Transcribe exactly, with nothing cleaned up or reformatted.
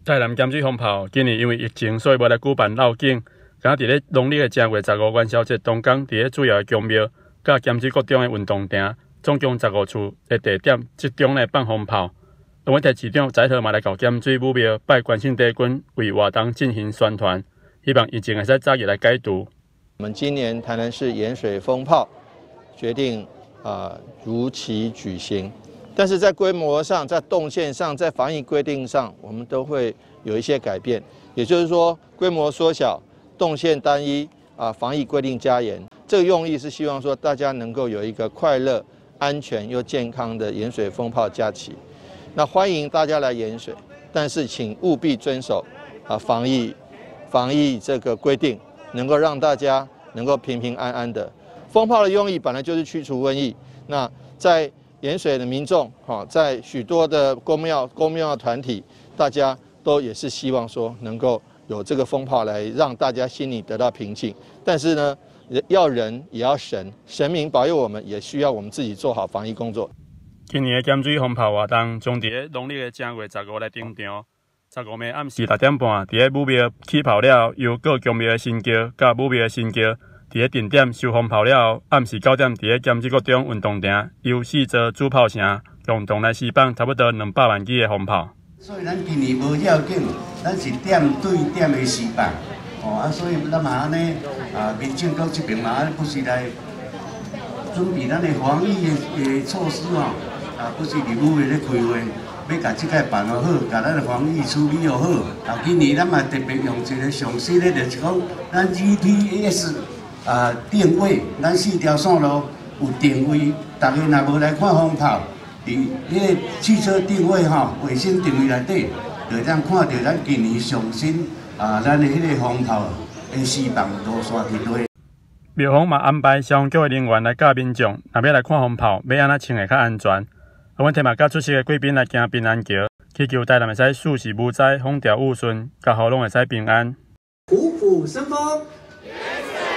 台南咸水风炮今年因为疫情，所以无来举办绕境。刚伫咧农历的正月十五元宵节当天，伫咧主要的宫庙、甲咸水国中的运动场，总共十五处的地点集中来放风炮。农委会市长在特嘛来到咸水武庙拜关圣帝君，为活动进行宣传，希望疫情会使早日来解除。 我们今年台南市盐水风炮决定啊、呃、如期举行。 但是在规模上、在动线上、在防疫规定上，我们都会有一些改变。也就是说，规模缩小、动线单一啊，防疫规定加严。这个用意是希望说大家能够有一个快乐、安全又健康的盐水风炮假期。那欢迎大家来盐水，但是请务必遵守啊防疫防疫这个规定，能够让大家能够平平安安的。风炮的用意本来就是驱除瘟疫。那在 盐水的民众，哈，在许多的公庙、公庙团体，大家都也是希望说能够有这个风炮来让大家心里得到平静。但是呢，要人也要神，神明保佑我们，也需要我们自己做好防疫工作。 今年的咸水风炮活动将伫咧农历的正月十五来登场。十五暝暗时六点半，伫咧武庙起炮了，由各宫庙的神轿甲武庙的神轿。 伫咧定点收风炮了后，暗时九点伫咧咸水国中运动场，由四座主炮声共同来释放差不多两百万支的风炮。 所以咱今年无要紧，咱是点对点的释放，哦啊，所以咱嘛安尼啊，民政局这边嘛安尼不是来准备咱的防疫的的措施哦，啊，不是立委咧开会，要甲即个办好好，甲咱的防疫处理好好。啊，今年咱嘛特别用一个上新的，就是讲咱 G P S。 啊，定位，咱四条线路有定位，大家若无来看风炮，伫迄个汽车定位吼、卫星定位内底，就当看到咱今年上新啊，咱的迄个风炮的释放路线伫落。 庙方嘛安排消防局的人员来教民众，若要来看风炮，要安怎穿会较安全。阮提嘛甲出席的贵宾来行平安桥，祈求台南会使事事无灾，风调雨顺，甲好拢会使平安。 虎虎生风。